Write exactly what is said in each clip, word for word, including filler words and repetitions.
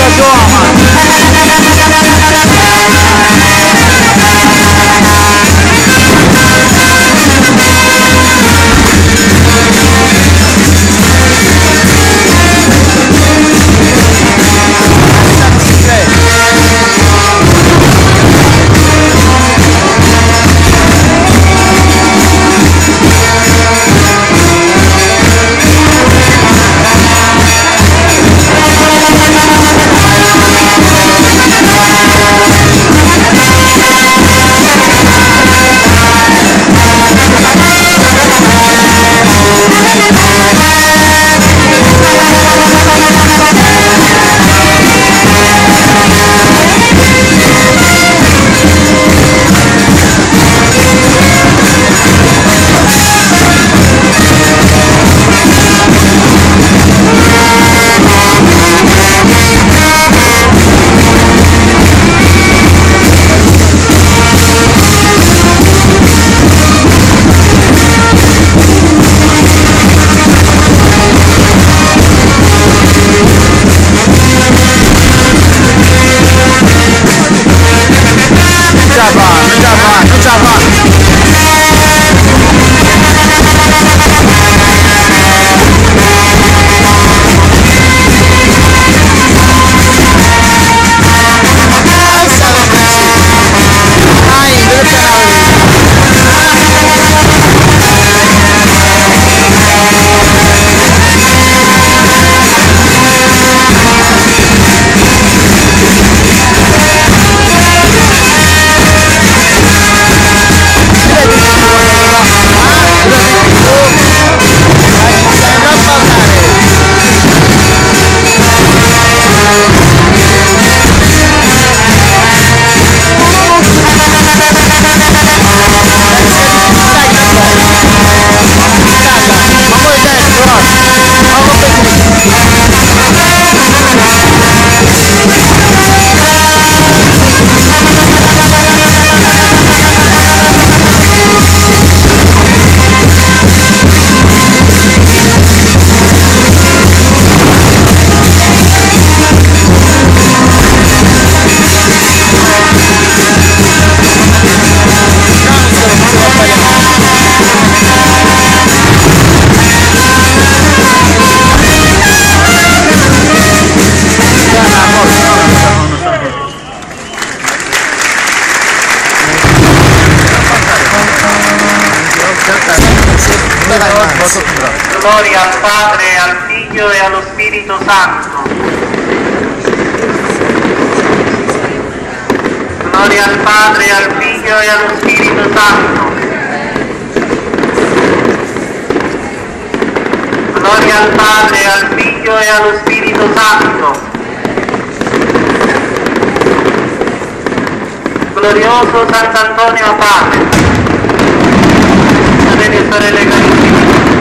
Gloria al Padre, al Figlio e allo Spirito Santo. Gloria al Padre, al Figlio e allo Spirito Santo. Gloria al Padre, al Figlio e allo Spirito Santo. Glorioso Sant'Antonio Abate. Fratelli e sorelle carissimi,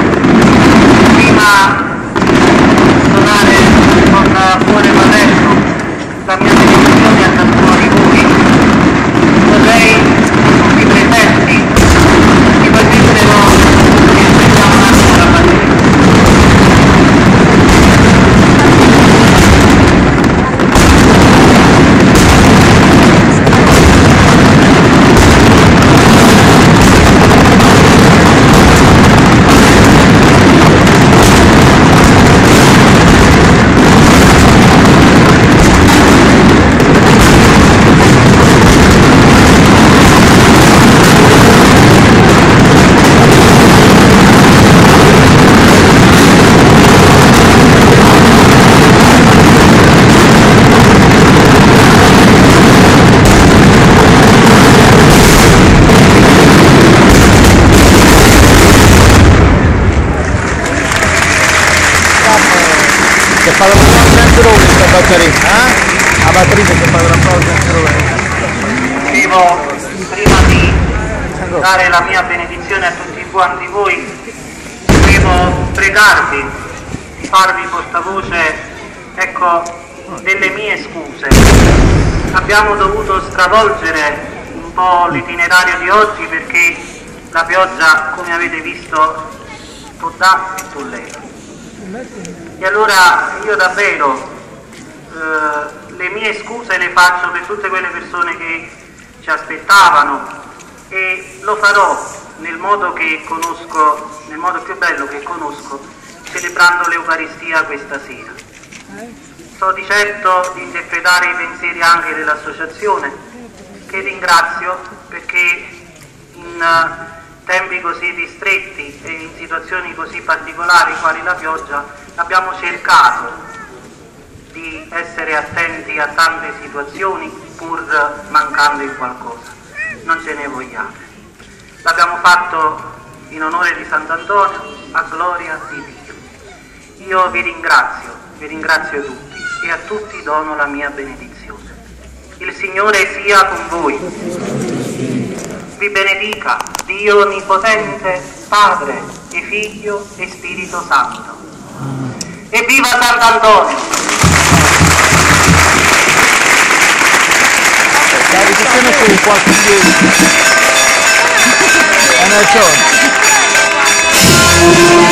prima di suonare con cuore materno la mia benedizione a ciascuno di voi, vorrei tutti presenti di facessero che aspettiamo un attimo la batteria. Padrone senza rovere questa batteria, eh? La batteria che padrone senza rovere. Dicevo, prima di dare la mia benedizione a tutti quanti voi, devo pregarvi di farvi portavoce, ecco, delle mie scuse. Abbiamo dovuto stravolgere un po' l'itinerario di oggi perché la pioggia, come avete visto, tu dà e tu leva. E allora io davvero eh, le mie scuse le faccio per tutte quelle persone che ci aspettavano e lo farò nel modo che conosco, nel modo più bello che conosco, celebrando l'Eucaristia questa sera. So di certo di interpretare i pensieri anche dell'associazione, che ringrazio perché in tempi così ristretti e in situazioni così particolari quali la pioggia abbiamo cercato di essere attenti a tante situazioni pur mancando in qualcosa. Non ce ne vogliate. L'abbiamo fatto in onore di Sant'Antonio, a gloria di Dio. Io vi ringrazio, vi ringrazio tutti e a tutti dono la mia benedizione. Il Signore sia con voi. Vi benedica Dio Onnipotente, Padre e Figlio e Spirito Santo. E viva Sant'Antonio! La ripetizione su qualche piede. È una ragione.